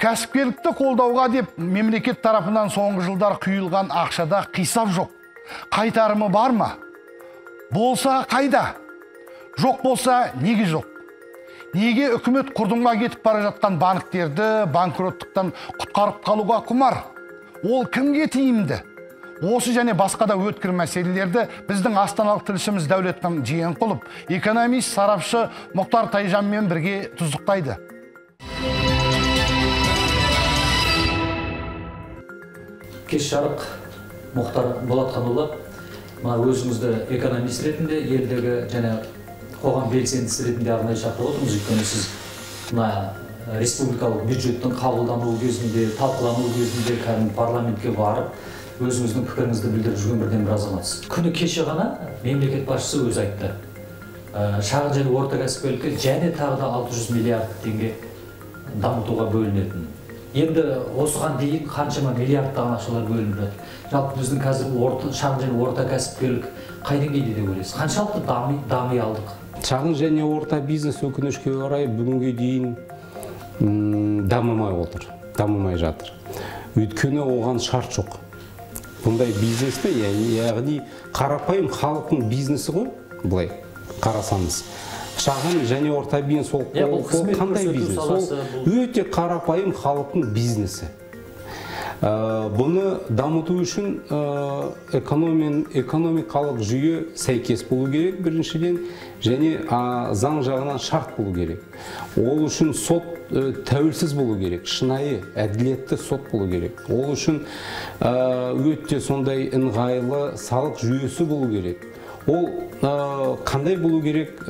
Кәсіпкерлікті қолдауға деп мемлекет тарапынан соңғы жылдар құйылған ақшада қисап жоқ. Қайтарымы бар ма? Болса қайда? Жоқ болса неге жоқ? Неге үкімет құрдымға кетіп бара жатқан банктерді банкроттықтан құтқарып қалуға құмар? Ол кімге тиімді? Осы және басқа да өткір мәселелерді біздің астаналық тілшіміз Дәулетхан Жиенқұлов, экономист сарапшы Мұхтар Тайжанмен бірге тұздықтайды. Кеш жарық Мұхтар Болатханұлы, өзіңізді экономист ретінде, елдегі және қоғам белсендісі ретінде арнайы шақырып отырмыз. Өйткені сіз республикалық бюджеттің қабылдануы кезінде, талқылануы кезінде кәдімгі парламентке барып, өзіңіздің пікіріңізді білдіріп жүрген бірден бір азаматсыз. Күні кеше ғана мемлекет басшысы өзі айтты. Шағын және орта кәсіпкерлікке және тағы да 600 миллиард теңге дамытуға бөлінетін. Енді осыған дейін қаншама миллиардтаған ақшалар бөлініп жатыр. Жалпы біздің қазір шағын және орта кәсіпкерлік қай деңгейде деп ойлайсыз? Қаншалықты дами алдық? Шағын және орта бизнес өкінішке орай бүгінге дейін дамымай отыр, дамымай жатыр. Өйткені оған шарт жоқ. Бұндай бизнесті, яғни қарапайым халықтың бизнесі ғой, былай қарасаңыз. Шағын және орта бизнес ол қандай бизнес? Ол өте қарапайым халықтың бизнесі. Бұны дамыту үшін экономикалық жүйе сәйкес болу керек біріншіден, және заң жағынан шарт болу керек. Ол үшін сот тәуелсіз болу керек, шынайы, әділетті сот болу керек. Ол үшін өте сондай ыңғайлы салық жүйесі болу керек. Ол қандай болу керек?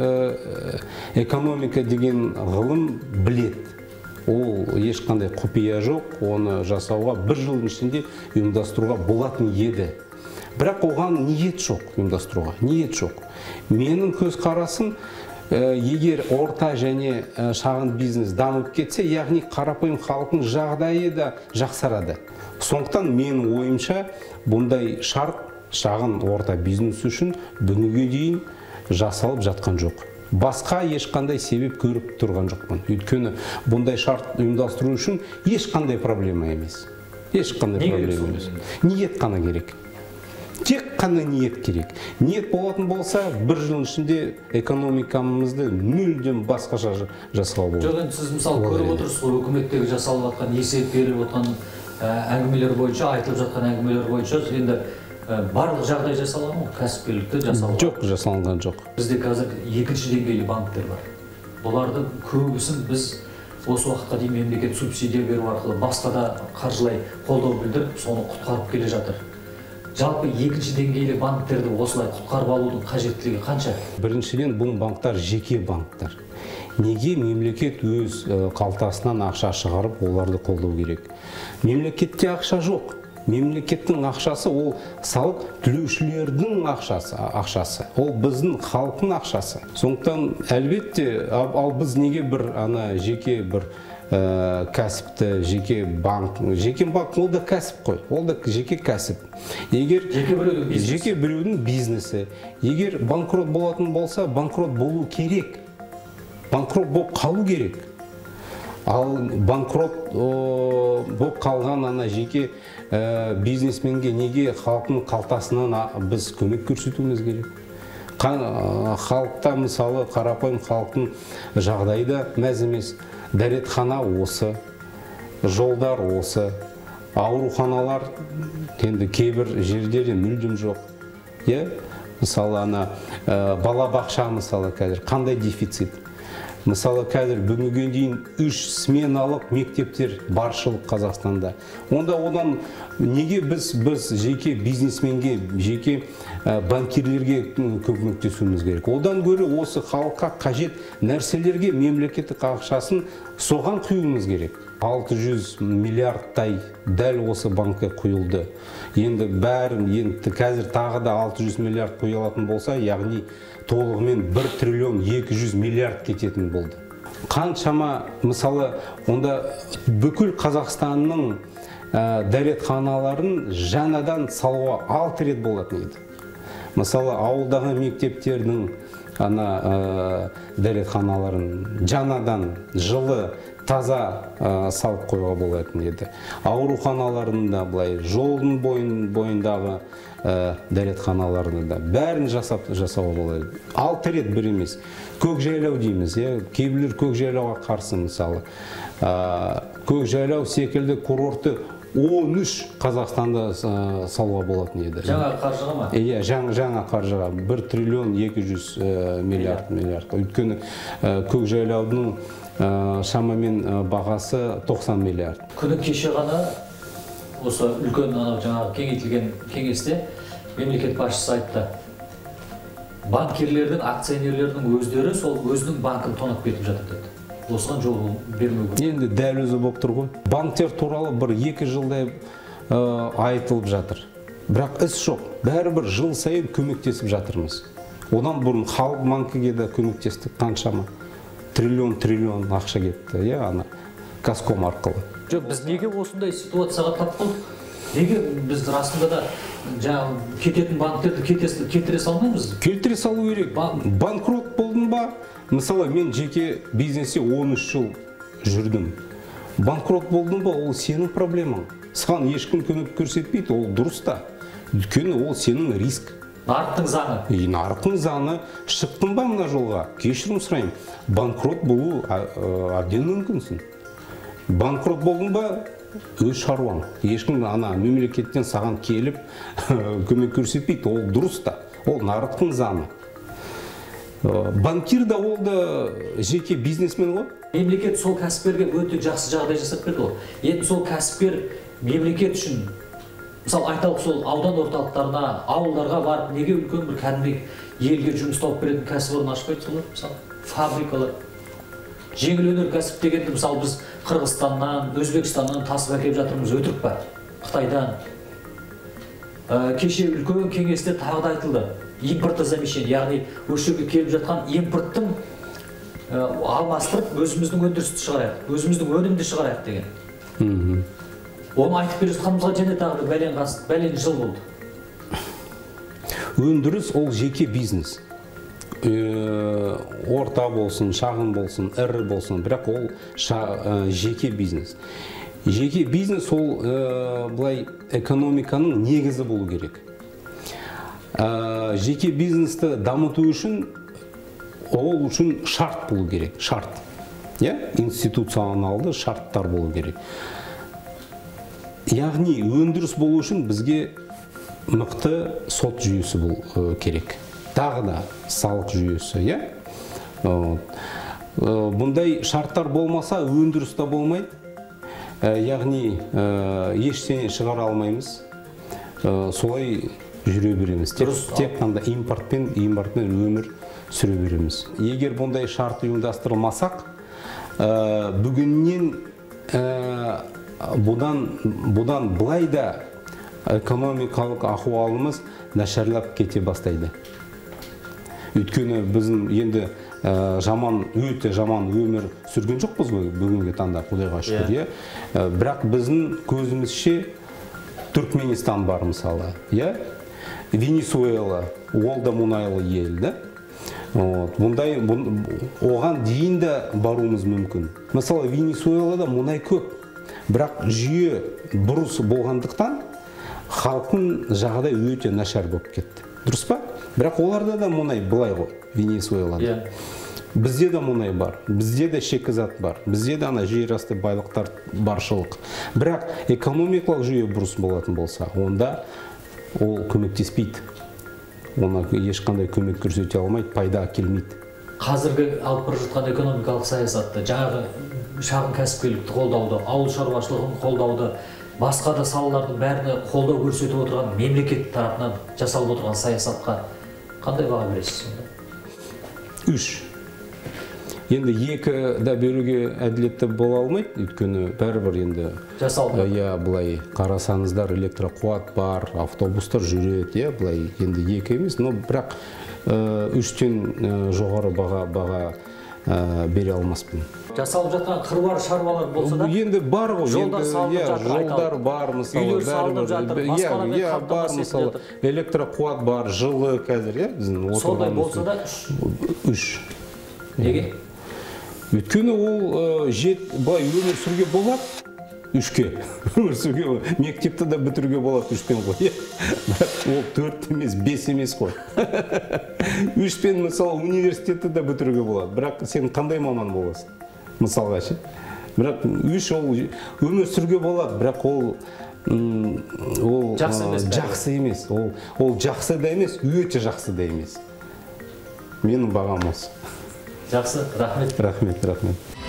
Экономика деген ғылым білет. Ол ешқандай құпия жоқ, оны жасауға бір жылдың ішінде ұйымдастыруға болатын еді. Бірақ оған ниет жоқ, ұйымдастыруға, ниет жоқ. Менің көз қарасым, егер орта және шағын бизнес дамып кетсе, яғни қарапайым халықтың жағдайы да жақсарады. Сондықтан менің ойымша бұндай шарт шағын орта бизнес үшін бүгінге дейін жасалып жатқан жоқ. Басқа ешқандай себеп көріп тұрған жоқпын. Өйткені бұндай шарт ұйымдастыру үшін ешқандай проблема емес. Ешқандай проблема емес. Ниет қана керек. Тек қана ниет керек. Ниет болатын болса, бір жылдың ішінде экономикамызды мүлдем басқаша жасауға болады. Жоқ, сіз мысалы көріп отырсыз, үкіметтегі жасалып жатқан, есеп беріп отқан әңгімелер бойынша, айтылып жатқан әңгімелер бойынша, енді барлық жағдай жасалған ғой, кәсіпкерлікті жасалған. Жоқ, жасалынған жоқ. Бізде қазір екінші деңгейлі банктер бар. Бұлардың көбісін біз осы уақытқа дейін мемлекет субсидия беру арқылы басқа да қаржылай қолдау білдіріп, соны құтқарып келе жатыр. Жалпы екінші деңгейлі банктерді осылай құтқарып алудың қажеттілігі қанша? Біріншіден, бұл банктар жеке банктар. Неге мемлекет өз қалтасынан ақша шығарып, оларды қолдау керек? Мемлекетте ақша жоқ. Мемлекеттің ақшасы ол салық төлеушілердің ақшасы. Ол біздің халықтың ақшасы. Сондықтан әлбетте, ал біз неге бір жеке бір кәсіпті, жеке банк ол да кәсіп қой, ол да жеке кәсіп. Егер жеке біреудің бизнесі, егер банкрот болатын болса, банкрот болу керек. Банкрот болып қалу керек. Ал банкрот болып қалған жеке бизнесменге неге халықтың қалтасынан біз көмек көрсетуіміз керек? Халықта, мысалы, қарапайым халықтың жағдайы да мәз емес. Дәретхана осы, жолдар осы, ауруханалар енді кейбір жерлерде мүлдем жоқ. Мысалы, балабақша, мысалы, қазір қандай дефицит? Мысалы, қазір бүгінге дейін 3 сменалық мектептер баршылық Қазақстанда. Одан неге біз жеке бизнесменге, жеке банкирлерге көмектесуіміз керек? Одан гөрі осы халыққа қажет нәрселерге мемлекеттік ақшасын соған құюымыз керек. 600 миллиардтай дәл осы банкке құйылды. Енді қазір тағы да 600 миллиард құйылатын болса, яғни толығымен 1 триллион 200 миллиард кететін болды. Қаншама, мысалы, онда бүкіл Қазақстанның дәретханаларын жаңадан салуға 6 рет болатын еді. Мысалы, ауылдағы мектептердің дәретханаларын жаңадан жылы таза салып қоюға болатын еді. Ауруханаларында былай жолдың бойындағы дәретханаларында бәрін жасауға болады. 6 рет бір емес. Көкжайлау дейміз, кейбіреулер көкжайлауға қарсы мысалы. Көкжайлау секілді курортты 13 Қазақстанда салуға болатын еді. Жаңа қаржыға ма? Иә, жаңа қаржыға 1 триллион 200 миллиард. Өйткені көкжайлаудың шамамен бағасы 90 миллиард. Күні кеше ғана осы үлкен жаңағы кеңейтілген кеңесте мемлекет басшысы айтты. Банкирлердің, акционерлердің өздері сол өзінің банкын тонап кетіп жатыр деді. Осыған жол бермеу керек. Енді дәл өзі болып тұр ғой. Банктер туралы 1-2 жылдай айтылып жатыр. Бірақ іс жоқ. Бәрібір жыл сайын көмектесіп жатырмыз. Одан бұрын халық банкіге де көмектестік қаншама. Триллион ақша кетті, ана Газком арқылы. Жоқ, біз неге осындай ситуацияға тап болдық? Неге біз расында да жаңағы кететін банктерді кетіре салмаймыз? Келтіре салу керек. Банкрот болдың ба? Мысалы, мен жеке бизнесте 13 жыл жүрдім. Банкрот болдың ба? Ол сенің проблемаң. Саған ешкім көмек көрсетпейді, ол дұрыс та. Өйткені ол сенің риск. Нарықтың заңы. Нарықтың заңы. Шықтың ба мына жолға? Кешірім сұрайын. Банкрот болу әбден мүмкінсің. Банкрот болдың ба? Өз шаруаң. Ешкім мемлекеттен саған келіп көмек көрсетпейді. Ол дұрыс та. Ол нарықтың заңы. Банкир да ол да жеке бизнесмен ғой. Мемлекет сол кәсіпкерге өте жақсы жағдай жасап берді ғой. Енді сол кәсіпкер мемлекет үшін, мысалы айталық сол аудан орталықтарына, ауылдарға барып, неге үлкен бір кәдімгі елге жұмыс тауып беретін кәсіпорын ашпайды солар? Мысалы фабрикалар. Жеңіл өнеркәсіп дегенді мысалы біз Қырғызстаннан, Өзбекстаннан тасып әкеліп жатырмыз, өтірік па? Қытайдан. Кеше үлкен кеңесте тағы да айтылды. Импортозамещение, яғни осы жерге келіп жатқан импорттың алмастырып өзіміздің өндірісті шығарайық, өзіміздің өнімді шығарайық деген. Оны айтып бере жатқанымызға және тағы бәлен жыл болды. Өндіріс ол жеке бизнес. Орта болсын, шағын болсын, ірі болсын, бірақ ол жеке бизнес. Жеке бизнес ол былай экономиканың негізі болу керек. Жеке бизнесті дамыту үшін ол үшін шарт болу керек, шарт. Институционалды шарттар болу керек. Яғни өндіріс болу үшін бізге мықты сот жүйесі болу керек. Тағы да салық жүйесі, Бұндай шарттар болмаса өндіріс та болмайды. Яғни ештеңе шығара алмаймыз. Солай жүре береміз. Тек қана импортпен өмір сүре береміз. Егер бұндай шарт ұйымдастырылмасақ, бүгіннен бұдан былай да экономикалық ахуалымыз нашарлап кете бастайды. Өйткені біздің енді өте жаман өмір сүрген жоқпыз ғой бүгінгі таңда, Құдайға шүкір. Бірақ біздің көзімізше Түркменистан бар мысалы, Венесуэла, ол да мұнайлы ел. Оған дейін де баруымыз мүмкін. Мысалы, Венесуэлада мұнай көп, бірақ жүйе бұрыс болғандықтан халқын жағдай өте нашар болып кетті. Дұрыс па? Бірақ оларда да мұнай былай ғой, Венесуэлада. Бізде де мұнай бар, бізде де шикізат бар, бізде де жер асты байлықтар баршылық. Бірақ экономикалық жүйе бұрыс болатын болса, онда ол көмектеспейді. Ona ешқандай көмек көрсете алмайды, пайда келмейді. Қазіргі алып бара жатқан экономикалық саясатты, жаңағы шағын кәсіпкерлікті қолдауды, ауыл шаруашылығын қолдауды, басқа да салалардың бәріне қолдау көрсетіп отырған мемлекет тарапынан жасалып отырған саясатқа қандай баға бересіз сонда? 3. Енді 2 да беруге әділетті бола алмайды, өйткені бәрібір енді жасалды. Былай қарасаңыздар, электроқуат бар, автобустар жүреді, былай енді 2 емес, но бірақ 3-тен жоғары баға бере алмаспын. Жасалып жатқан қыруар шаруалар болса да, енді бар ғой, жолдар салынып жатыр, жолдар бар, мысалы, үйлер салынып жатыр, баспанамен қамтамасыз етіледі. Электроқуат бар, жылы қазір, біздің сондай болса да 3. Неге? Өйткені ол былай өмір сүруге болады, үшке. Өмір сүруге, мектепті де бітіруге болады үшпен ғой. Бірақ ол 4 емес, 5 емес қой. Үшпен, мысалы, университетті де бітіруге болады. Бірақ сен қандай маман боласың? Мысалға ше. Бірақ үш ол өмір сүруге болады, бірақ ол жақсы емес. Ол жақсы да емес, өте жақсы да емес. Менің бағам осы. Жақсы, рахмет. Рахмет.